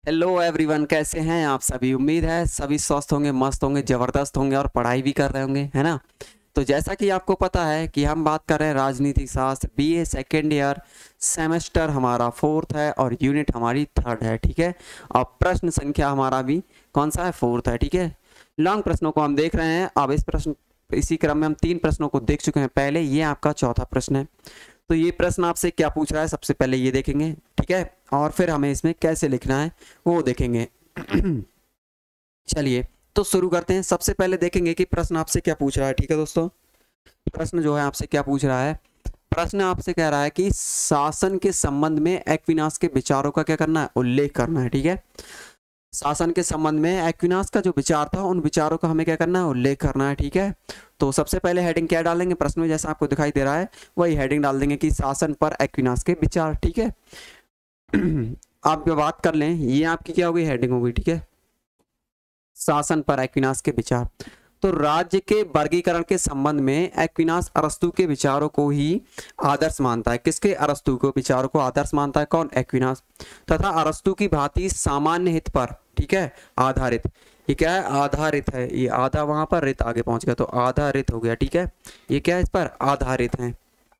Hello everyone, कैसे हैं आप सभी। उम्मीद है सभी स्वस्थ होंगे, मस्त होंगे, ज़बरदस्त होंगे और पढ़ाई भी कर रहे होंगे, है ना। तो जैसा कि आपको पता है कि हम बात कर रहे हैं राजनीतिक शास्त्र बीए सेकेंड ईयर, सेमेस्टर हमारा फोर्थ है और यूनिट हमारी थर्ड है, ठीक है। और प्रश्न संख्या हमारा भी कौन सा है, फोर्थ है, ठीक है। लॉन्ग प्रश्नों को हम देख रहे हैं। अब इसी क्रम में हम 3 प्रश्नों को देख चुके हैं पहले, ये आपका चौथा प्रश्न है। तो ये प्रश्न आपसे क्या पूछ रहा है, सबसे पहले ये देखेंगे, ठीक है। और फिर हमें इसमें कैसे लिखना है वो देखेंगे। चलिए तो शुरू करते हैं। सबसे पहले देखेंगे कि प्रश्न आपसे क्या पूछ रहा है, ठीक है दोस्तों। प्रश्न जो है आपसे क्या पूछ रहा है, प्रश्न आपसे कह रहा है कि शासन के संबंध में एक्विनास के विचारों का क्या करना है, उल्लेख करना है, ठीक है। शासन के संबंध में एक्विनास का जो विचार था उन विचारों का हमें क्या करना है, उल्लेख करना है, ठीक है। तो सबसे पहले हेडिंग क्या डालेंगे, प्रश्न में जैसा आपको दिखाई दे रहा है वही हेडिंग डाल देंगे कि शासन पर एक्विनास के विचार, ठीक है। आप जो बात कर लें, ये आपकी क्या होगी, हेडिंग होगी, ठीक है। शासन पर एक्विनास के विचार। तो राज्य के वर्गीकरण के संबंध में एक्विनास अरस्तु के विचारों को ही आदर्श मानता है। किसके, अरस्तु को विचारों को आदर्श मानता है, कौन, एक्विनास। तथा अरस्तु की भांति सामान्य हित पर, ठीक है, आधारित। ये क्या है, आधारित है। ये आधा वहां पर, रित आगे पहुंच गया तो आधारित हो गया, ठीक है। ये क्या है, इस पर आधारित है,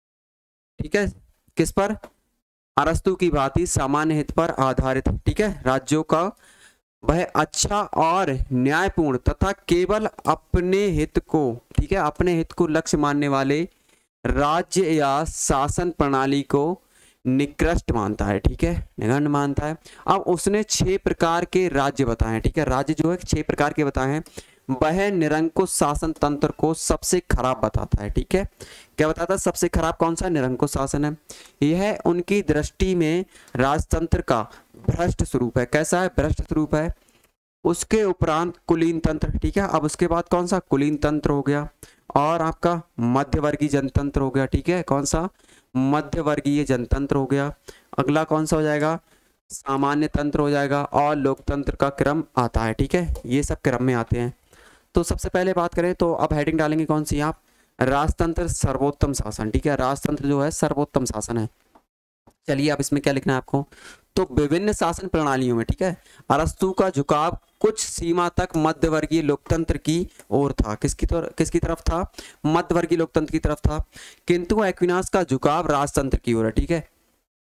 ठीक है। किस पर, अरस्तु की भांति सामान्य हित पर आधारित, ठीक है। राज्यों का वह अच्छा और न्यायपूर्ण तथा केवल अपने हित को, ठीक है, अपने हित को लक्ष्य मानने वाले राज्य या शासन प्रणाली को निकृष्ट मानता है, ठीक है, निगण्य मानता है। अब उसने 6 प्रकार के राज्य बताए हैं, ठीक है। राज्य जो है 6 प्रकार के बताए हैं। वह निरंकुश शासन तंत्र को सबसे खराब बताता है, ठीक है। क्या बताता है, सबसे खराब कौन सा, निरंकुश शासन है। यह उनकी दृष्टि में राजतंत्र का भ्रष्ट स्वरूप है। कैसा है, भ्रष्ट स्वरूप है। उसके उपरांत कुलीन तंत्र, ठीक है। अब उसके बाद कौन सा, कुलीन तंत्र हो गया और आपका मध्यवर्गीय जनतंत्र हो गया, ठीक है। कौन सा, मध्यवर्गीय जनतंत्र हो गया। अगला कौन सा हो जाएगा, सामान्य तंत्र हो जाएगा और लोकतंत्र का क्रम आता है, ठीक है। ये सब क्रम में आते हैं। तो सबसे पहले बात करें तो अब हेडिंग डालेंगे कौन सी, आप, राजतंत्र सर्वोत्तम शासन, ठीक है। राजतंत्र जो है सर्वोत्तम शासन है। चलिए अब इसमें क्या लिखना है आपको, तो विभिन्न शासन प्रणालियों में, ठीक है, अरस्तु का झुकाव कुछ सीमा तक मध्यवर्गीय लोकतंत्र की ओर था। किसकी तरफ था, मध्यवर्गीय लोकतंत्र की तरफ था। किंतु एक्विनास का झुकाव राजतंत्र की ओर है, ठीक है।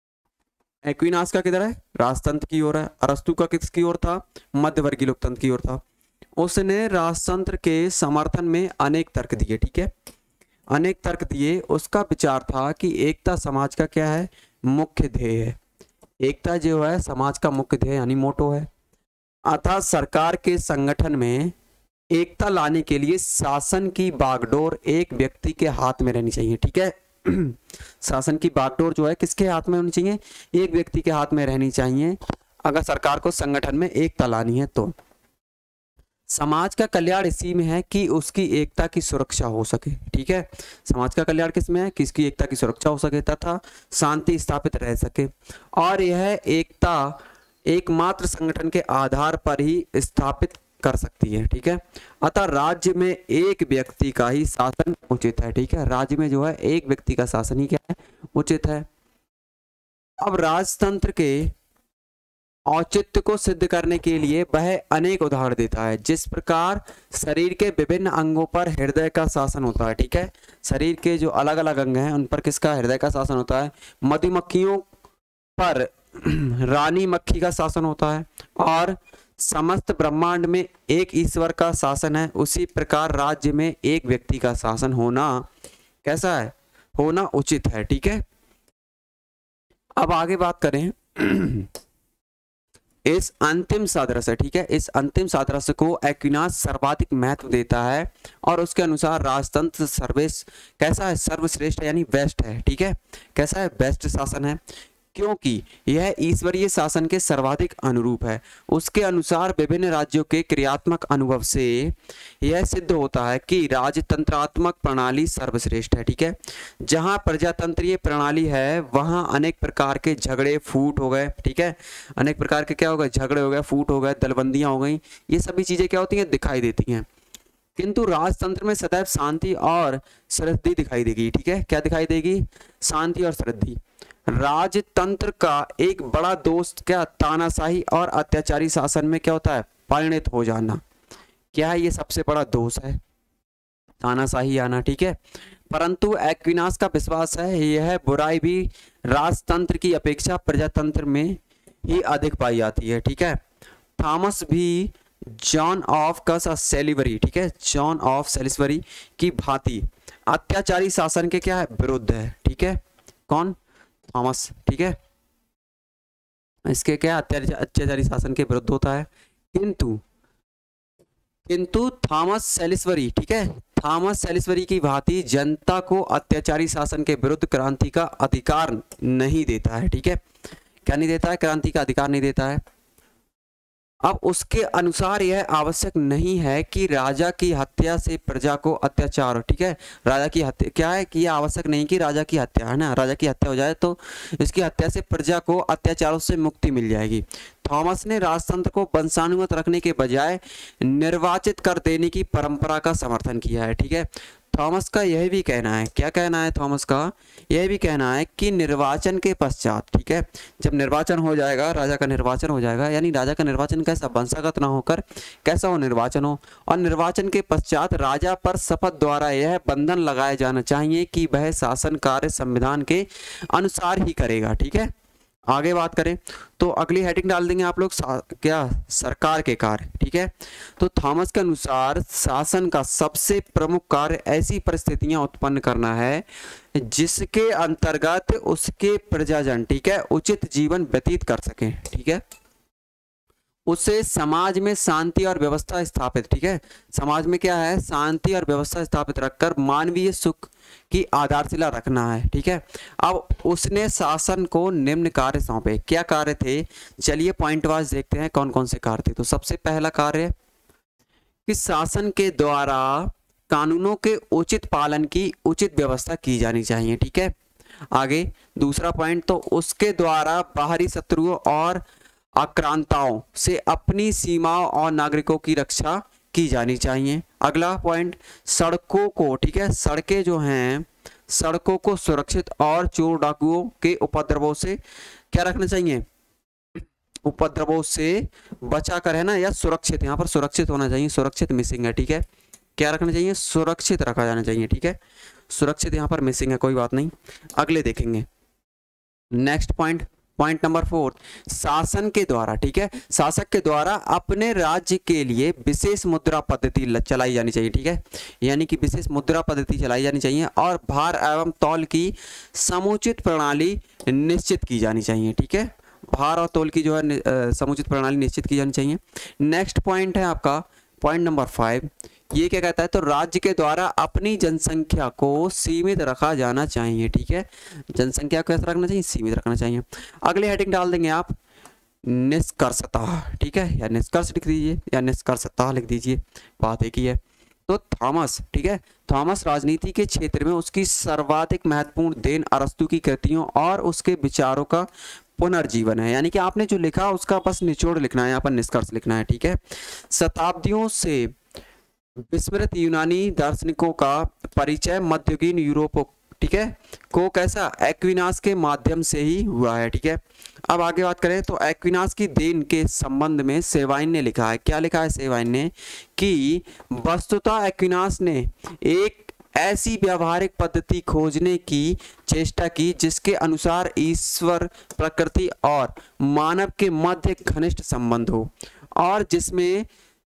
एक्विनास का किधर है, राजतंत्र की ओर है। अरस्तु का किसकी ओर था, मध्यवर्गीय लोकतंत्र की ओर था। उसने राजतंत्र के समर्थन में अनेक तर्क दिए, ठीक है, अनेक तर्क दिए। उसका विचार था कि एकता समाज का क्या है, मुख्य ध्येय है। एकता जो है समाज का मुख्य ध्येय यानी मोटो है। अतः सरकार के संगठन में एकता लाने के लिए शासन की बागडोर एक व्यक्ति के हाथ में रहनी चाहिए, ठीक है। शासन की बागडोर जो है किसके हाथ में होनी चाहिए, एक व्यक्ति के हाथ में रहनी चाहिए अगर सरकार को संगठन में एकता लानी है तो। समाज का कल्याण इसी में है कि उसकी एकता की सुरक्षा हो सके, ठीक है। समाज का कल्याण किस में है, कि इसकी एकता की सुरक्षा हो सके तथा शांति स्थापित रह सके। और यह एकता एकमात्र संगठन के आधार पर ही स्थापित कर सकती है, ठीक है। अतः राज्य में एक व्यक्ति का ही शासन उचित है, ठीक है। राज्य में जो है एक व्यक्ति का शासन ही क्या है, उचित है। अब राजतंत्र के औचित्य को सिद्ध करने के लिए वह अनेक उदाहरण देता है। जिस प्रकार शरीर के विभिन्न अंगों पर हृदय का शासन होता है, ठीक है। शरीर के जो अलग अलग अंग हैं उन पर किसका, हृदय का शासन होता है। मधुमक्खियों पर रानी मक्खी का शासन होता है और समस्त ब्रह्मांड में एक ईश्वर का शासन है। उसी प्रकार राज्य में एक व्यक्ति का शासन होना कैसा है, होना उचित है, ठीक है। अब आगे बात करें इस अंतिम सादृश्य, ठीक है, इस अंतिम सादृश्य को एक्विनास सर्वाधिक महत्व देता है और उसके अनुसार राजतंत्र कैसा है, सर्वश्रेष्ठ यानी बेस्ट है, ठीक है। कैसा है, बेस्ट शासन है क्योंकि यह ईश्वरीय शासन के सर्वाधिक अनुरूप है। उसके अनुसार विभिन्न राज्यों के क्रियात्मक अनुभव से यह सिद्ध होता है कि राजतंत्रात्मक प्रणाली सर्वश्रेष्ठ है, ठीक है। जहां प्रजातंत्रीय प्रणाली है वहां अनेक प्रकार के झगड़े फूट हो गए, ठीक है। अनेक प्रकार के क्या हो गए, झगड़े हो गए, फूट हो गए, दलबंदियां हो गई, ये सभी चीजें क्या होती हैं, दिखाई देती हैं। किंतु राजतंत्र में सदैव शांति और समृद्धि दिखाई देगी, ठीक है। क्या दिखाई देगी, शांति और समृद्धि। राजतंत्र का एक बड़ा दोष क्या तानाशाही और अत्याचारी शासन में क्या होता है, परिणत हो जाना। क्या है ये सबसे बड़ा दोष है, तानाशाही आना, ठीक है। परंतु एक्विनास का विश्वास है यह बुराई भी राजतंत्र की अपेक्षा प्रजातंत्र में ही अधिक पाई जाती है, ठीक है। थॉमस भी जॉन ऑफ सेलिसबरी, ठीक है, जॉन ऑफ सेलिसबरी की भांति अत्याचारी शासन के क्या है, विरुद्ध है, ठीक है। कौन, थॉमस, ठीक है, इसके क्या अत्याचारी शासन के विरुद्ध होता है। किंतु थॉमस सेलिसबरी, ठीक है, थॉमस सेलिसबरी की भांति जनता को अत्याचारी शासन के विरुद्ध क्रांति का अधिकार नहीं देता है, ठीक है। क्या नहीं देता है, क्रांति का अधिकार नहीं देता है। अब उसके अनुसार यह आवश्यक नहीं है कि राजा की हत्या से प्रजा को अत्याचार हो, ठीक है। राजा की हत्या क्या है कि यह आवश्यक नहीं कि राजा की हत्या, है ना, राजा की हत्या हो जाए तो इसकी हत्या से प्रजा को अत्याचारों से मुक्ति मिल जाएगी। थॉमस ने राजतंत्र को वंशानुगत रखने के बजाय निर्वाचित कर देने की परंपरा का समर्थन किया है, ठीक है। थॉमस का यह भी कहना है, क्या कहना है थॉमस का, यह भी कहना है कि निर्वाचन के पश्चात, ठीक है, जब निर्वाचन हो जाएगा, राजा का निर्वाचन हो जाएगा, यानी राजा का निर्वाचन कैसा, वंशागत ना होकर कैसा हो, निर्वाचन हो, और निर्वाचन के पश्चात राजा पर शपथ द्वारा यह बंधन लगाया जाना चाहिए कि वह शासन कार्य संविधान के अनुसार ही करेगा, ठीक है। आगे बात करें तो अगली हेडिंग डाल देंगे आप लोग, क्या, सरकार के कार्य, ठीक है। तो थॉमस के अनुसार शासन का सबसे प्रमुख कार्य ऐसी परिस्थितियां उत्पन्न करना है जिसके अंतर्गत उसके प्रजाजन, ठीक है, उचित जीवन व्यतीत कर सकें, ठीक है। उसे समाज में शांति और व्यवस्था स्थापित, ठीक है, समाज में क्या है, शांति और व्यवस्था स्थापित रखकर मानवीय सुख की आधारशिला रखना है, ठीक है। अब उसने शासन को निम्न कार्य सौंपे, क्या कार्य थे, चलिए पॉइंट वाइज देखते हैं कौन कौन से कार्य थे। तो सबसे पहला कार्य कि शासन के द्वारा कानूनों के उचित पालन की उचित व्यवस्था की जानी चाहिए, ठीक है। आगे दूसरा पॉइंट, तो उसके द्वारा बाहरी शत्रुओं और आक्रांताओं से अपनी सीमाओं और नागरिकों की रक्षा की जानी चाहिए। अगला पॉइंट, सड़कों को, ठीक है, सड़कें जो हैं, सड़कों को सुरक्षित और चोर डाकुओं के उपद्रवों से क्या रखना चाहिए, उपद्रवों से बचा कर, है ना, या सुरक्षित, यहाँ पर सुरक्षित होना चाहिए, सुरक्षित मिसिंग है, ठीक है। क्या रखना चाहिए, सुरक्षित रखा जाना चाहिए, ठीक है, सुरक्षित यहाँ पर मिसिंग है, कोई बात नहीं, अगले देखेंगे। नेक्स्ट पॉइंट, पॉइंट नंबर 4, शासन के द्वारा, ठीक है, शासक के द्वारा अपने राज्य के लिए विशेष मुद्रा पद्धति चलाई जानी चाहिए, ठीक है, यानी कि विशेष मुद्रा पद्धति चलाई जानी चाहिए और भार एवं तौल की समुचित प्रणाली निश्चित की जानी चाहिए, ठीक है, भार और तौल की जो है समुचित प्रणाली निश्चित की जानी चाहिए। नेक्स्ट पॉइंट है आपका पॉइंट नंबर 5, ये क्या कहता है, तो राज्य के द्वारा अपनी जनसंख्या को सीमित रखा जाना चाहिए, ठीक है, जनसंख्या को कैसा रखना चाहिए, सीमित रखना चाहिए। अगले हेडिंग डाल देंगे आप निष्कर्षतः, ठीक है, या निष्कर्ष लिख दीजिए या निष्कर्षतः लिख दीजिए, बात एक ही है। तो थॉमस, ठीक है, थॉमस राजनीति के क्षेत्र में उसकी सर्वाधिक महत्वपूर्ण देन अरस्तु की कृतियों और उसके विचारों का पुनर्जीवन है, यानी कि आपने जो लिखा उसका बस निचोड़ लिखना है, यहाँ पर निष्कर्ष लिखना है, ठीक है। शताब्दियों से विस्मृत यूनानी दार्शनिकों का परिचय मध्ययुगीन यूरोप, ठीक है, को कैसा, एक्विनास के माध्यम से ही हुआ है, ठीक है। अब आगे बात करें तो एक्विनास की देन के संबंध में सेवाइन ने लिखा है, क्या लिखा है सेवाइन ने, कि वस्तुतः एक्विनास ने एक ऐसी व्यावहारिक पद्धति खोजने की चेष्टा की जिसके अनुसार ईश्वर, प्रकृति और मानव के मध्य घनिष्ठ संबंध हो और जिसमें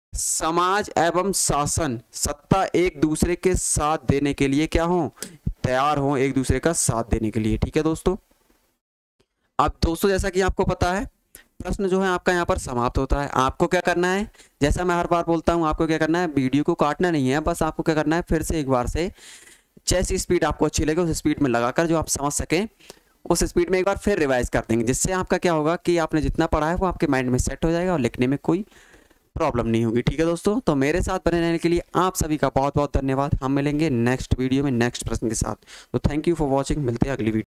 समाज एवं शासन सत्ता एक दूसरे के साथ देने के लिए क्या हो, तैयार हो, एक दूसरे का साथ देने के लिए, ठीक है दोस्तों। अब दोस्तों जैसा कि आपको पता है प्रश्न जो है आपका यहाँ पर समाप्त होता है। आपको क्या करना है, जैसा मैं हर बार बोलता हूँ, आपको क्या करना है, वीडियो को काटना नहीं है, बस आपको क्या करना है, फिर से एक बार से जैसी स्पीड आपको अच्छी लगे उस स्पीड में लगाकर जो आप समझ सकें उस स्पीड में एक बार फिर रिवाइज कर देंगे, जिससे आपका क्या होगा कि आपने जितना पढ़ा है वो आपके माइंड में सेट हो जाएगा और लिखने में कोई प्रॉब्लम नहीं होगी, ठीक है दोस्तों। तो मेरे साथ बने रहने के लिए आप सभी का बहुत बहुत धन्यवाद। हम मिलेंगे नेक्स्ट वीडियो में नेक्स्ट प्रश्न के साथ। तो थैंक यू फॉर वॉचिंग, मिलते हैं अगली वीडियो।